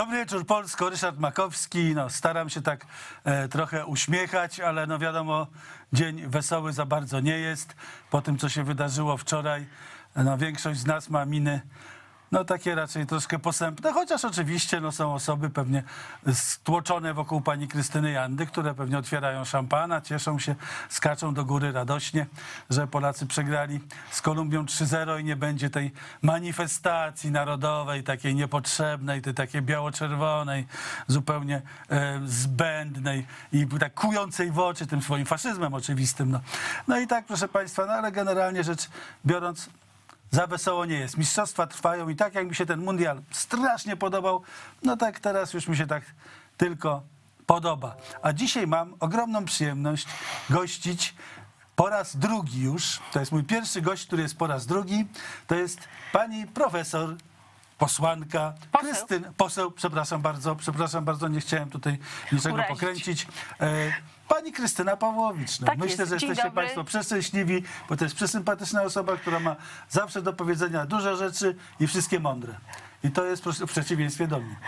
Dobry wieczór Polsko, Ryszard Makowski. No, staram się tak trochę uśmiechać, ale no wiadomo, dzień wesoły za bardzo nie jest. Po tym, co się wydarzyło wczoraj, no, większość z nas ma miny no takie raczej troszkę posępne, chociaż oczywiście no, są osoby pewnie stłoczone wokół pani Krystyny Jandy, które pewnie otwierają szampana, cieszą się, skaczą do góry radośnie, że Polacy przegrali z Kolumbią 3-0 i nie będzie tej manifestacji narodowej, takiej niepotrzebnej, tej takiej biało-czerwonej, zupełnie zbędnej i tak kującej w oczy tym swoim faszyzmem oczywistym. No, no i tak, proszę państwa, no ale generalnie rzecz biorąc, za wesoło nie jest. Mistrzostwa trwają i tak jak mi się ten mundial strasznie podobał, no tak teraz już mi się tak tylko podoba. A dzisiaj mam ogromną przyjemność gościć po raz drugi już. To jest mój pierwszy gość, który jest po raz drugi. To jest pani profesor, posłanka, poseł, przepraszam bardzo, nie chciałem tutaj niczego pokręcić. Pani Krystyna Pawłowicz. No, tak myślę, jest. że jesteście państwo przeszczęśliwi, bo to jest przesympatyczna osoba, która ma zawsze do powiedzenia dużo rzeczy i wszystkie mądre. I to jest w przeciwieństwie do mnie.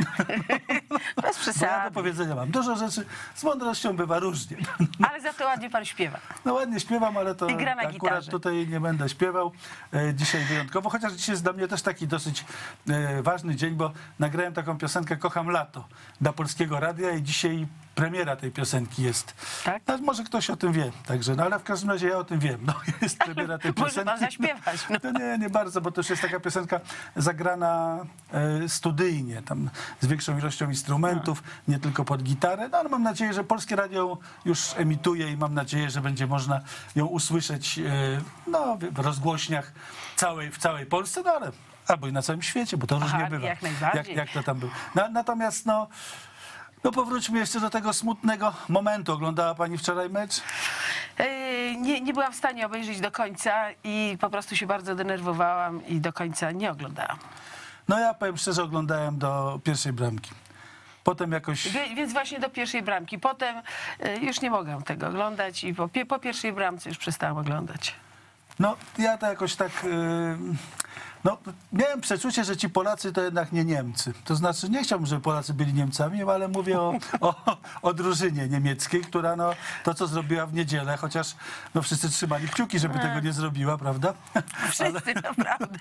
Bez przesady. Bo ja do powiedzenia mam dużo rzeczy, z mądrością bywa różnie. Ale za to ładnie pan śpiewa. No ładnie śpiewam, ale to akurat gitarze. Tutaj nie będę śpiewał dzisiaj wyjątkowo, chociaż dzisiaj jest dla mnie też taki dosyć ważny dzień, bo nagrałem taką piosenkę Kocham lato dla Polskiego Radia i dzisiaj premiera tej piosenki jest. Tak? No, może ktoś o tym wie, także, no ale w każdym razie ja o tym wiem. No, jest premiera tej piosenki. Może pan zaśpiewać. No. To nie bardzo, bo to już jest taka piosenka zagrana studyjnie, tam z większą ilością instrumentów, nie tylko pod gitarę, no ale mam nadzieję, że Polskie Radio już emituje i mam nadzieję, że będzie można ją usłyszeć no, w rozgłośniach w całej Polsce, no ale albo i na całym świecie, bo to różnie bywa. Jak najbardziej. Jak to tam było. Natomiast no powróćmy jeszcze do tego smutnego momentu. Oglądała pani wczoraj mecz? Nie byłam w stanie obejrzeć do końca i po prostu się bardzo denerwowałam i do końca nie oglądałam. No ja powiem szczerze, oglądałem do pierwszej bramki. Potem jakoś... Więc właśnie do pierwszej bramki. Potem już nie mogłam tego oglądać i po pierwszej bramce już przestałam oglądać. No ja to jakoś tak... No, miałem przeczucie, że ci Polacy to jednak nie Niemcy. To znaczy, nie chciałbym, żeby Polacy byli Niemcami, ale mówię o drużynie niemieckiej, która no, to, co zrobiła w niedzielę, chociaż no, wszyscy trzymali kciuki, żeby tego nie zrobiła, prawda? Wszyscy, naprawdę.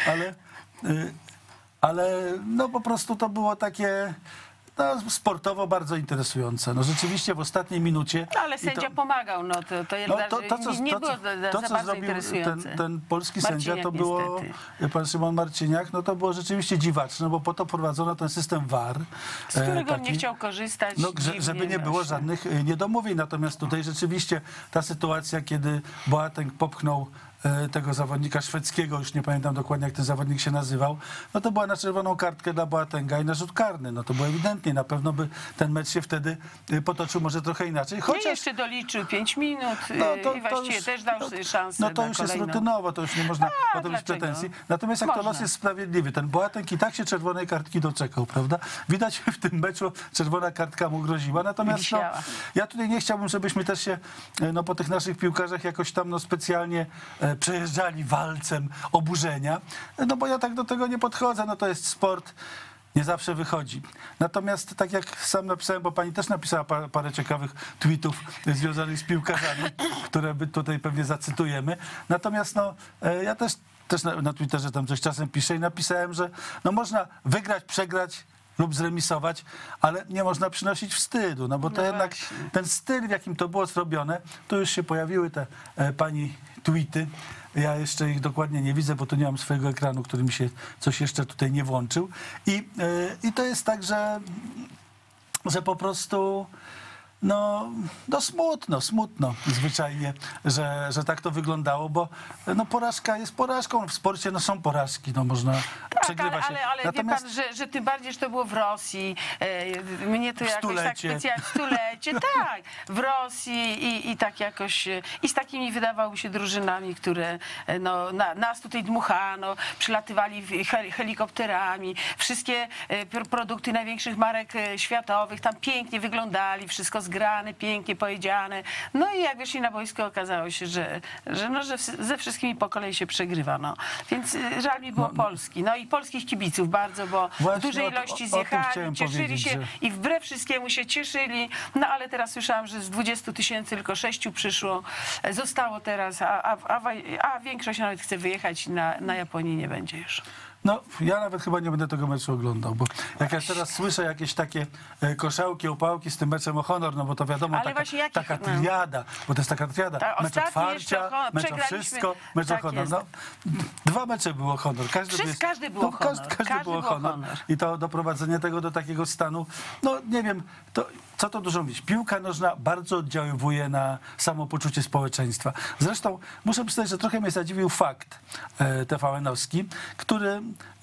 Ale no po prostu to było takie... No, sportowo bardzo interesujące. No rzeczywiście w ostatniej minucie... No, ale sędzia pomagał, no to nie było za bardzo interesujące. Ten polski sędzia to było, pan Szymon Marciniak, no to było rzeczywiście dziwaczne, bo po to prowadzono ten system VAR. Z którego on nie chciał korzystać. No, żeby nie było żadnych niedomówień. Natomiast tutaj rzeczywiście ta sytuacja, kiedy Boateng popchnął tego zawodnika szwedzkiego, już nie pamiętam dokładnie, jak ten zawodnik się nazywał, no to była na czerwoną kartkę dla Boatenga i na rzut karny. No to było ewidentnie, na pewno by ten mecz się wtedy potoczył może trochę inaczej. Chociaż... jeszcze doliczył 5 minut i właściwie też dał sobie szansę. No to już jest rutynowo, to już nie można potem mieć pretensji. Natomiast jak to los jest sprawiedliwy, ten Boateng i tak się czerwonej kartki doczekał, prawda? Widać w tym meczu czerwona kartka mu groziła. Natomiast no, ja tutaj nie chciałbym, żebyśmy też się no, po tych naszych piłkarzach jakoś tam no, specjalnie przejeżdżali walcem oburzenia, no bo ja tak do tego nie podchodzę, no to jest sport, nie zawsze wychodzi. Natomiast tak jak sam napisałem, bo pani też napisała parę ciekawych tweetów związanych z piłkarzami, które tutaj pewnie zacytujemy. Natomiast no, ja też na Twitterze tam coś czasem piszę i napisałem, że no można wygrać, przegrać lub zremisować, ale nie można przynosić wstydu, no bo to jednak ten styl, w jakim to było zrobione, to już się pojawiły te pani tweety. Ja jeszcze ich dokładnie nie widzę, bo tu nie mam swojego ekranu, który mi się coś jeszcze tutaj nie włączył. I to jest tak, że po prostu no smutno zwyczajnie, że tak to wyglądało, bo no porażka jest porażką, w sporcie no są porażki, no można przegrywa się. Ale natomiast... wie pan, że tym bardziej, że to było w Rosji, mnie to jakoś tak specjalnie, stulecie, tak, w Rosji i tak jakoś, i z takimi wydawało się drużynami, które no, nas tutaj dmuchano, przylatywali helikopterami, wszystkie produkty największych marek światowych tam pięknie wyglądali, wszystko z zgrane, pięknie powiedziane. No i jak wyszli na boisko, okazało się, że ze wszystkimi po kolei się przegrywa. No. Więc żal mi było Polski. No i polskich kibiców bardzo, bo Właśnie w dużej ilości zjechali, cieszyli się i wbrew wszystkiemu się cieszyli. No ale teraz słyszałam, że z 20 000 tylko 6 przyszło. Zostało teraz, a większość nawet chce wyjechać i na Japonii nie będzie już. No, ja nawet chyba nie będę tego meczu oglądał, bo jak ja teraz słyszę jakieś takie koszałki, opałki z tym meczem o honor, no bo to wiadomo, taka triada, bo to jest taka triada, mecz otwarcia, mecz o wszystko, mecz o honor. No, 2 mecze było honor. Każdy było honor. Każdy było honor. I to doprowadzenie tego do takiego stanu, no nie wiem, co to dużo mówić. Piłka nożna bardzo oddziaływuje na samopoczucie społeczeństwa. Zresztą muszę przyznać, że trochę mnie zadziwił fakt TVN-owski, który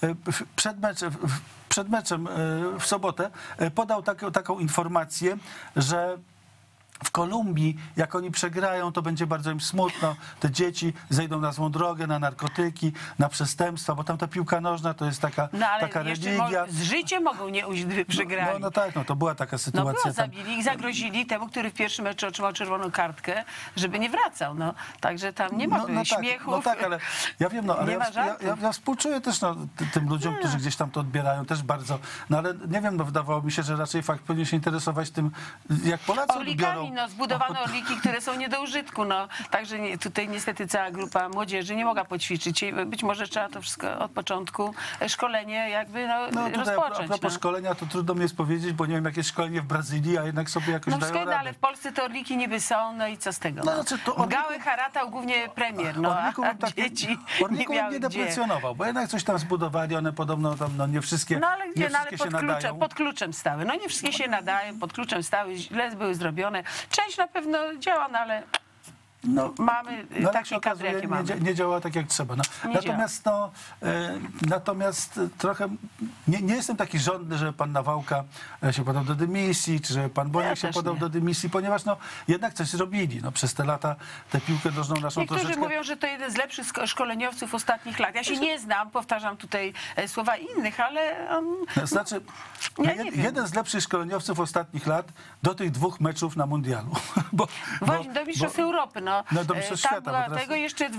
przed meczem w sobotę podał taką informację, że w Kolumbii, jak oni przegrają, to będzie bardzo im smutno. Te dzieci zejdą na złą drogę, na narkotyki, na przestępstwa, bo tam ta piłka nożna to jest taka religia. Z życiem mogą nie ujść, gdyby przegrali. No tak, to była taka sytuacja. No było, zabili ich, zagrozili temu, który w pierwszym meczu otrzymał czerwoną kartkę, żeby nie wracał. No, także tam nie ma śmiechów. No tak, ale ja wiem, ale ja współczuję też tym ludziom, którzy gdzieś tam to odbierają, też bardzo. No ale nie wiem, wydawało mi się, że raczej fakt powinien się interesować tym, jak Polacy odbiorą. No, zbudowano orliki, które są nie do użytku. No. Także tutaj niestety cała grupa młodzieży nie mogła poćwiczyć. Być może trzeba to wszystko od początku, szkolenie jakby rozpocząć. A propos szkolenia, to trudno mi jest powiedzieć, bo nie wiem, jakie szkolenie w Brazylii, a jednak sobie jakoś dają radę. Ale w Polsce te orliki niby są, no i co z tego? Gałę haratał głównie premier, a dzieci nie miały nie deprecjonował, bo jednak coś tam zbudowali, one podobno tam nie wszystkie, się nadają. Pod kluczem stały. No nie wszystkie się nadają, pod kluczem stały, źle były zrobione. Część na pewno działa, no ale mamy takie kadry, jakie mamy. Nie działa tak, jak trzeba. Natomiast trochę nie jestem taki żądny, że pan Nawałka się podał do dymisji, czy że pan Boniek się podał do dymisji, ponieważ jednak coś zrobili. Przez te lata tę piłkę nożną naszą Niektórzy troszeczkę... mówią, że to jeden z lepszych szkoleniowców ostatnich lat. Ja się nie znam, powtarzam tutaj słowa innych, ale Znaczy, jeden z lepszych szkoleniowców ostatnich lat do tych 2 meczów na mundialu. Właśnie, do Mistrzostw Europy. Do Mistrzostw Świata. Tego jeszcze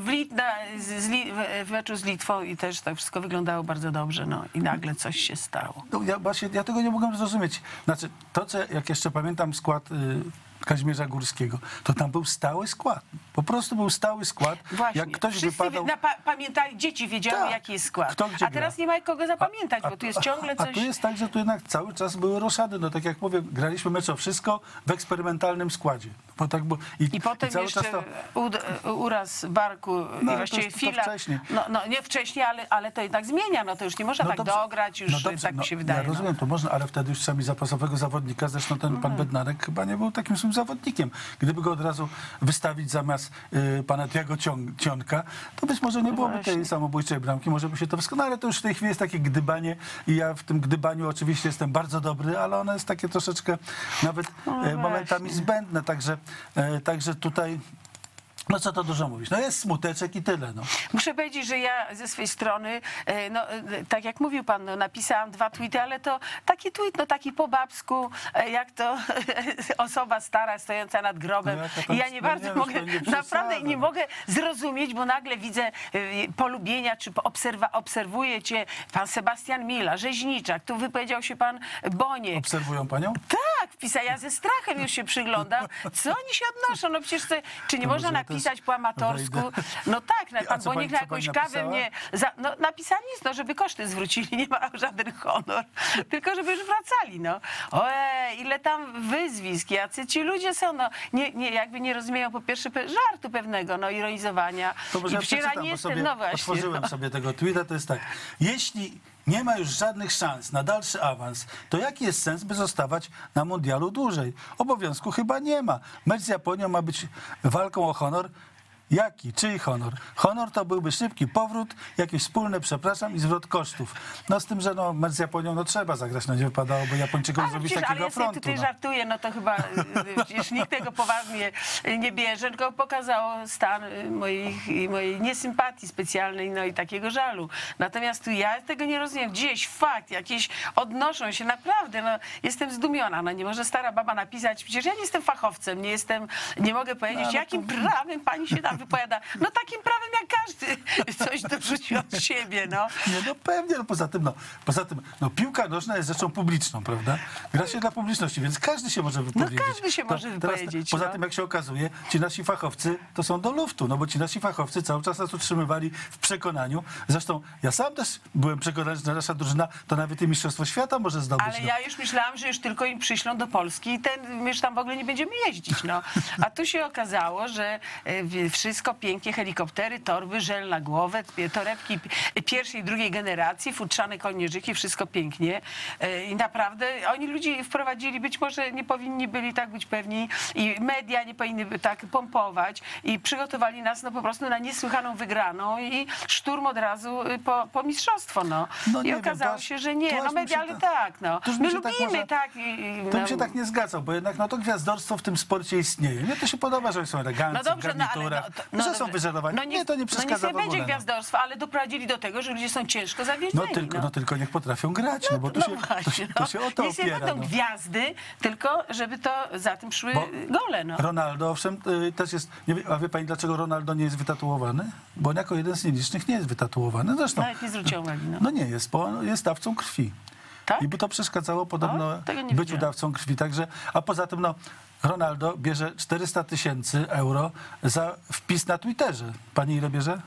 w meczu z Litwą i też to wszystko wyglądało bardzo dobrze. I nagle coś się stało. Ja tego nie mogłem zrozumieć. Znaczy, jak jeszcze pamiętam skład Kazimierza Górskiego, to tam był stały skład. Po prostu był stały skład. Właśnie. Jak ktoś wszyscy wypadał... pamiętali, dzieci wiedziały, jaki jest skład. A teraz nie ma kogo zapamiętać, bo tu jest ciągle coś... A tu jest tak, że tu jednak cały czas były roszady. Tak jak mówię, graliśmy mecz o wszystko w eksperymentalnym składzie. I potem jeszcze uraz barku i właściwie chwila. Nie wcześniej, ale to jednak zmienia. To już nie można tak dograć, już tak mi się wydaje. Ja rozumiem, to można, ale wtedy już trzeba mieć zapasowego zawodnika. Zresztą ten pan Bednarek chyba nie był takim złym zawodnikiem. Gdyby go od razu wystawić zamiast pana Tiago Cionka, to być może nie byłoby tej samobójczej bramki, może by się to wszystko... ale to już w tej chwili jest takie gdybanie i ja w tym gdybaniu oczywiście jestem bardzo dobry, ale ono jest takie troszeczkę nawet momentami zbędne, także tutaj... co to dużo mówić. Jest smuteczek i tyle. Muszę powiedzieć, że ja ze swojej strony, tak jak mówił pan, napisałam 2 tweety, ale to taki tweet, taki po babsku, jak to osoba stara stojąca nad grobem. I ja nie bardzo mogę, naprawdę nie mogę zrozumieć, bo nagle widzę polubienia, czy obserwuje cię pan Sebastian Mila, Rzeźniczak, tu wypowiedział się pan Boniek. Obserwują panią? Tak, wpisał. Ja ze strachem już się przyglądam. Co oni się odnoszą? Przecież czy nie można napisać po amatorsku? Pan Boniek na jakąś kawę mnie... napisali nic, żeby koszty zwrócili, nie ma żaden honor, tylko żeby już wracali. Ile tam wyzwisk, jacy ci ludzie są, jakby nie rozumieją po pierwsze żartu pewnego, ironizowania. I wczoraj nie jestem, otworzyłem sobie tego tweeta, to jest tak, jeśli nie ma już żadnych szans na dalszy awans, to jaki jest sens, by zostawać na mundialu dłużej? Obowiązku chyba nie ma. Mecz z Japonią ma być walką o honor. Jaki? Czyj honor? Honor to byłby szybki powrót, jakieś wspólne przepraszam i zwrot kosztów. No z tym, że no mecz z Japonią no trzeba zagrać, no nie wypadało, bo Japończykom zrobić takiego ale ja afrontu. sobie tutaj No. żartuję, no to chyba przecież nikt tego poważnie nie bierze, tylko pokazało stan mojej niesympatii specjalnej, no i takiego żalu. Natomiast tu ja tego nie rozumiem. Gdzieś fakt, jakieś odnoszą się, naprawdę, no jestem zdumiona. No nie może stara baba napisać, przecież ja nie jestem fachowcem, nie mogę powiedzieć, No, jakim prawem pani się tam wypowiada. No takim prawem jak każdy coś dorzuci od siebie, no. Nie, no pewnie, no poza tym, no piłka nożna jest rzeczą publiczną, prawda? Gra się dla publiczności, więc każdy się może wypowiedzieć. No każdy się może wypowiedzieć. Poza no. tym, jak się okazuje, ci nasi fachowcy to są do luftu, no bo ci nasi fachowcy cały czas nas utrzymywali w przekonaniu. Zresztą ja sam też byłem przekonany, że nasza drużyna to nawet i Mistrzostwo Świata może zdobyć. Ale no. ja już myślałam, że już tylko im przyślą do Polski i my już tam w ogóle nie będziemy jeździć, no. A tu się okazało, że wszystko pięknie, helikoptery, torby, żel na głowę, torebki pierwszej i drugiej generacji, futrzane kołnierzyki, wszystko pięknie. I naprawdę oni ludzi wprowadzili, być może nie powinni byli tak być pewni i media nie powinny tak pompować i przygotowali nas no po prostu na niesłychaną wygraną i szturm od razu po mistrzostwo, no. No I nie okazało wiem, się, że nie, no medialnie tak, tak, no. toż My mi się tak lubimy, może- tak. To bym się tak nie zgadzał, bo jednak no to gwiazdorstwo w tym sporcie istnieje. Mnie to się podoba, że oni są eleganccy, No dobrze, w garniturach, że są dobrze. wyżelowani. No Mnie to nie przeszkadza niech w nie będzie ogóle. gwiazdorstwa, ale doprowadzili do tego, że ludzie są ciężko zawiedzieni. No tylko niech potrafią grać, no bo tu się o to Niech nie opiera. będą No. gwiazdy, tylko żeby to za tym szły Bo gole, no. Ronaldo, owszem, też jest... Nie wie, a wie pani, dlaczego Ronaldo nie jest wytatuowany? Bo on jako jeden z nielicznych nie jest wytatuowany. Zresztą, Nawet nie zwróciłem uwagi, no. no nie jest, bo on jest dawcą krwi. Tak? I by to przeszkadzało podobno O, tego nie byciu wiedziałam. dawcą krwi. Także, a poza tym, no, Ronaldo bierze 400 000 euro za wpis na Twitterze. Pani ile bierze?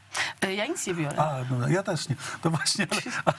Ja nic nie biorę. A, no, ja też nie. To właśnie,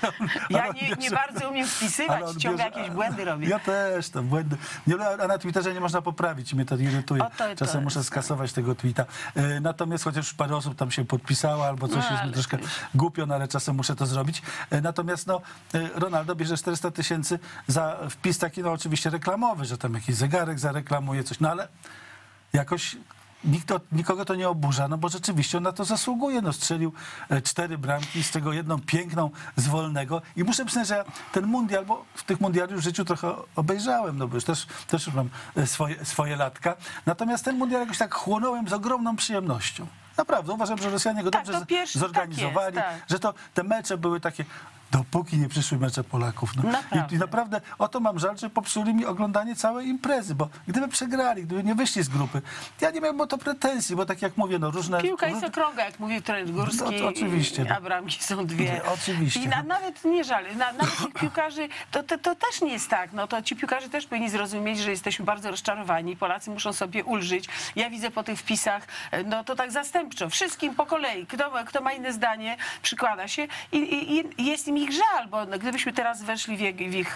Ja on nie bierze- bardzo umiem ale wpisywać, on ciągle bierze- jakieś błędy robię. Ja też, to błędy. Nie, a na Twitterze nie można poprawić, mnie to irytuje. O, to Czasem muszę jest, skasować tego tweeta. Natomiast chociaż parę osób tam się podpisało albo coś No, jest mi ale troszkę to już- głupio, no, ale czasem muszę to zrobić. Natomiast no, Ronaldo bierze 400 000 za wpis taki, no oczywiście reklamowy, że tam jakiś zegarek zareklamuje coś, no ale jakoś nikogo to nie oburza, no bo rzeczywiście on na to zasługuje. No, strzelił 4 bramki, z czego jedną piękną z wolnego. I muszę przyznać, że ja ten mundial, bo w tych mundiali w życiu trochę obejrzałem, no bo już też już mam swoje latka. Natomiast ten mundial jakoś tak chłonąłem z ogromną przyjemnością. Naprawdę, uważam, że Rosjanie go Tak, dobrze to pierwszy, zorganizowali, tak jest, tak. że to te mecze były takie, dopóki nie przyszły mecze Polaków. No. Naprawdę. I naprawdę o to mam żal, że popsuli mi oglądanie całej imprezy, bo gdyby przegrali, gdyby nie wyszli z grupy, ja nie miałem o to pretensji, bo tak jak mówię, no różne... Piłka jest okrągła, jak mówił trener Górski, No, to oczywiście. a bramki są 2. Oczywiście. I nawet nie żal, nawet tych piłkarzy, to też nie jest tak. No, to ci piłkarze też powinni zrozumieć, że jesteśmy bardzo rozczarowani. Polacy muszą sobie ulżyć. Ja widzę po tych wpisach, no to tak zastępczo, wszystkim po kolei. Kto ma inne zdanie, przykłada się i jest im ich żal, bo no, gdybyśmy teraz weszli w ich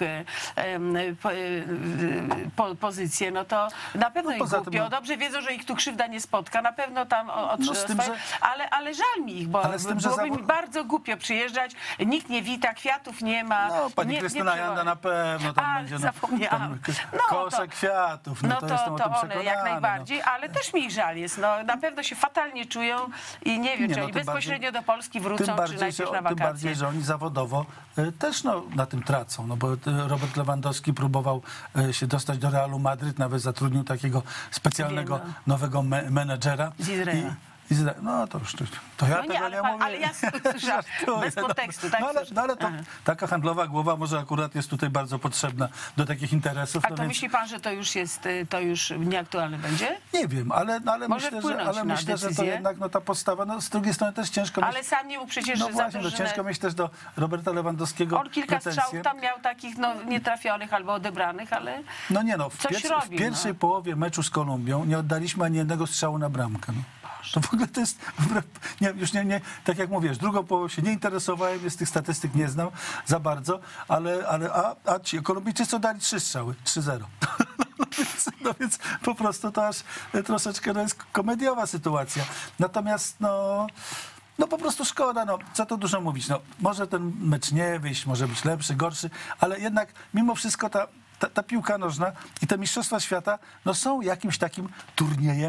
pozycję, no to na pewno ich poza tym, głupio. no- Dobrze wiedzą, że ich tu krzywda nie spotka. Na pewno tam No z tym, że- ale żal mi ich, bo Ale z tym, że byłoby mi zawod- bardzo głupio przyjeżdżać, nikt nie wita, kwiatów nie ma. No, pani Krystyna Janda na pewno tam będzie, zapomniałam. kosze kwiatów, no to jestem o tym one przekonany. jak najbardziej, ale też mi ich żal jest. No, na pewno się fatalnie czują i nie wiem, Nie, czy no, oni tym bezpośrednio do Polski wrócą, czy najpierw na tym wakacje. bardziej, że oni zawodowo też no, na tym tracą, no bo Robert Lewandowski próbował się dostać do Realu Madryt, nawet zatrudnił takiego specjalnego Wiem, no. nowego menedżera. Z Izraela. No to już to ja No tego nie, nie ale, mówię. ale ja słyszałam, Żartuję, bez kontekstu, tak? No ale to, Aha. taka handlowa głowa może akurat jest tutaj bardzo potrzebna do takich interesów. A no to więc myśli pan, że to już nieaktualne będzie? nie wiem, ale Może myślę, wpłynąć na że to decyzję? jednak no, ta podstawa, no z drugiej strony też ciężko Ale sam nie mógł przecież no za właśnie, no drużynę... ciężko mieć też do Roberta Lewandowskiego On kilka pretensje. strzałów tam miał takich nietrafionych albo odebranych, ale No nie no, w Coś robił, pierwszej no. połowie meczu z Kolumbią nie oddaliśmy ani jednego strzału na bramkę. No. To w ogóle to jest, już nie, tak jak mówisz, drugą połową się nie interesowałem, z tych statystyk nie znam za bardzo, a ci Kolumbijczycy dali 3 strzały, 3-0. No więc po prostu to aż troszeczkę no, jest komediowa sytuacja. Natomiast no po prostu szkoda, no co tu dużo mówić, no może ten mecz nie wyjść, może być lepszy, gorszy, ale jednak mimo wszystko ta piłka nożna i te mistrzostwa świata no, są jakimś takim turniejem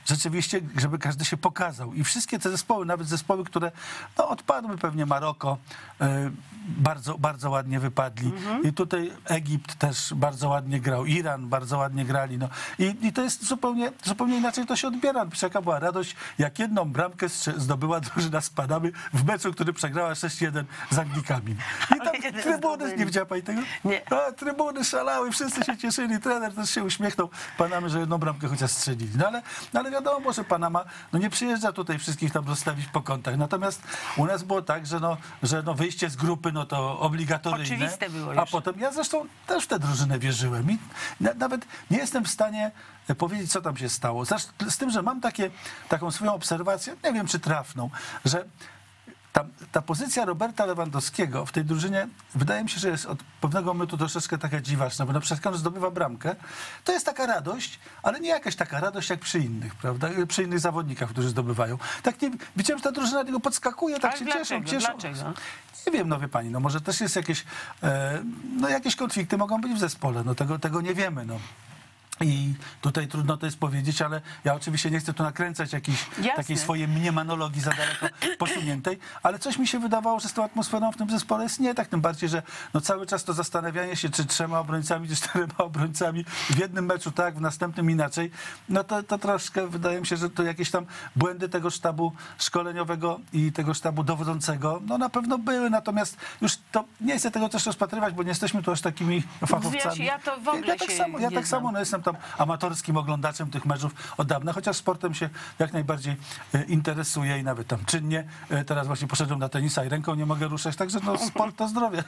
rzeczywiście, żeby każdy się pokazał. I wszystkie te zespoły, nawet zespoły, które no, odpadły, pewnie Maroko, bardzo, bardzo ładnie wypadli. I tutaj Egipt też bardzo ładnie grał, Iran bardzo ładnie grali. No. I to jest zupełnie inaczej to się odbiera. Jaka była radość, jak jedną bramkę zdobyła drużyna z Panamy w meczu, który przegrała 6-1 z Anglikami. I tam trybuny, nie widziała pani tego? Nie. A, trybuny szalały, wszyscy się cieszyli, trener też się uśmiechnął Panamy, że jedną bramkę chociaż strzelili. No ale wiadomo, że Panama no nie przyjeżdża tutaj wszystkich tam rozstawić po kątach. Natomiast u nas było tak, że wyjście z grupy no to obligatoryjne. Oczywiste było A już. potem ja zresztą też w tę drużynę wierzyłem i nawet nie jestem w stanie powiedzieć, co tam się stało. Z tym, że mam taką swoją obserwację, nie wiem czy trafną, że ta pozycja Roberta Lewandowskiego w tej drużynie wydaje mi się, że jest od pewnego momentu troszeczkę taka dziwaczna, bo na przykład kiedy zdobywa bramkę, to jest taka radość, ale nie jakaś taka radość jak przy innych, prawda? Przy innych zawodnikach, którzy zdobywają. Tak nie, widziałem, że ta drużyna tego podskakuje, tak Ale się dlaczego? cieszą. Dlaczego? Nie wiem, no wie pani, no może też jest jakieś konflikty mogą być w zespole, no tego nie wiemy, no. I tutaj trudno to jest powiedzieć, ale ja oczywiście nie chcę tu nakręcać takiej swojej mniemanologii za daleko posuniętej, ale coś mi się wydawało, że z tą atmosferą w tym zespole jest nie tak, tym bardziej, że no cały czas to zastanawianie się, czy 3 obrońcami, czy 4 obrońcami w jednym meczu tak, w następnym inaczej, no to troszkę wydaje mi się, że to jakieś tam błędy tego sztabu szkoleniowego i tego sztabu dowodzącego, no na pewno były, natomiast już to nie chcę tego też rozpatrywać, bo nie jesteśmy tu aż takimi fachowcami. Ja to w ogóle Ja tak samo, no jestem tam amatorskim oglądaczem tych meczów od dawna, chociaż sportem się jak najbardziej interesuję i nawet tam czynnie. Teraz właśnie poszedłem na tenisa i ręką nie mogę ruszać, także no, sport to zdrowie.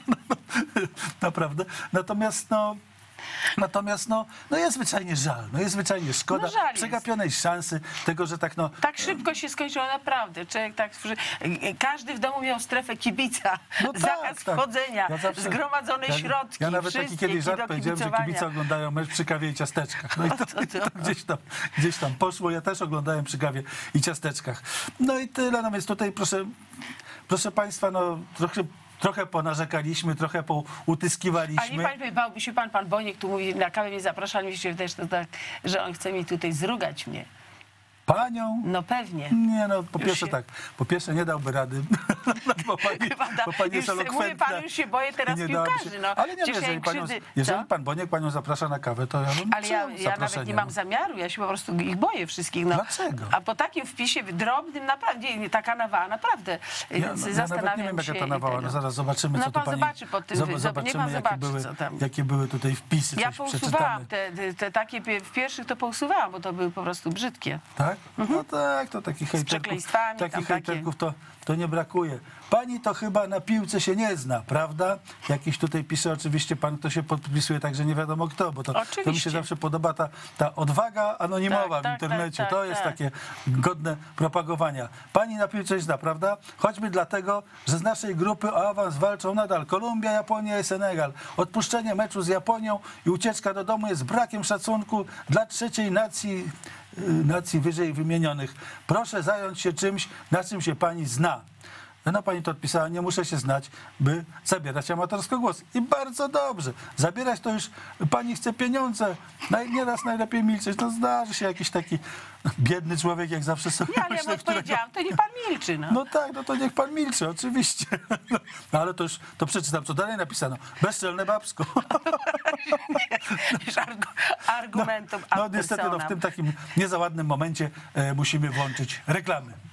Naprawdę. Natomiast jest zwyczajnie żal, jest zwyczajnie szkoda przegapionej szansy tego, że tak Tak szybko się skończyło, naprawdę. Człowiek każdy w domu miał strefę kibica, zakaz wchodzenia, zgromadzone środki. Ja nawet taki kiedyś żart powiedziałem, że kibice oglądają mecz przy kawie i ciasteczkach. No i to gdzieś tam poszło. Ja też oglądałem przy kawie i ciasteczkach. No i tyle. No więc tutaj proszę państwa, trochę ponarzekaliśmy, trochę poutyskiwaliśmy. Ale nie bałby się pan Boniek tu mówi, na kawę mnie zapraszali, mi się też to tak, że on chce mi tutaj zrugać mnie. Panią? No pewnie. Nie, no po pierwsze nie dałby rady, bo pani jest elokwentna. Mówię panu, już się boję teraz piłkarzy. No. Ale nie, jeżeli pan Boniek panią zaprasza na kawę, to ja bym Ale ja nawet nie mam zamiaru, ja się po prostu ich boję wszystkich. No. Dlaczego? A po takim wpisie drobnym, naprawdę, nie taka nawała, naprawdę. Ja nawet nie wiem, jaka ta nawała, no zaraz zobaczymy, co tu pani... zobaczy pod tym, zobaczymy, jakie były tutaj wpisy. Ja pousuwałam te takie, w pierwszych to pousuwałam, bo to były po prostu brzydkie. Tak? No tak, to takich hejterków to nie brakuje. Pani to chyba na piłce się nie zna, prawda? Jakiś tutaj pisze oczywiście pan, kto się podpisuje, także nie wiadomo kto, bo to mi się zawsze podoba ta odwaga anonimowa w internecie. To jest takie godne propagowania. Pani na piłce się zna, prawda? Choćby dlatego, że z naszej grupy o awans walczą nadal Kolumbia, Japonia i Senegal. Odpuszczenie meczu z Japonią i ucieczka do domu jest brakiem szacunku dla trzeciej nacji wyżej wymienionych. Proszę zająć się czymś, na czym się pani zna. No pani to odpisała, nie muszę się znać, by zabierać amatorsko głos. I bardzo dobrze. Zabierać to już pani chce pieniądze. Nieraz najlepiej milczeć. No zdarzy się jakiś taki biedny człowiek, jak zawsze sobie Nie, ale ja mu odpowiedziałam, to niech pan milczy. No tak, to niech pan milczy, oczywiście. No ale to przeczytam, co dalej napisano. Bezczelne babsko. Argumentów niestety w tym takim niezaładnym momencie musimy włączyć reklamy.